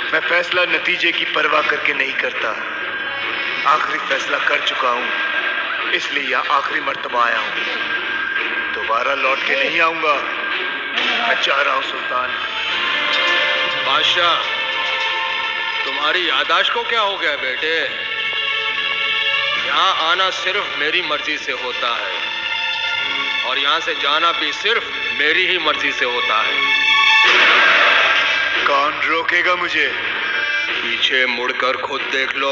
मैं फैसला नतीजे की परवाह करके नहीं करता। आखिरी फैसला कर चुका हूं, इसलिए यहां आखिरी मर्तबा आया हूं। दोबारा लौट के नहीं आऊंगा। मैं चाह रहा हूं सुल्तान। बादशाह, तुम्हारी यादाश्त को क्या हो गया बेटे? यहाँ आना सिर्फ मेरी मर्जी से होता है और यहाँ से जाना भी सिर्फ मेरी ही मर्जी से होता है। कौन रोकेगा मुझे? पीछे मुड़कर खुद देख लो।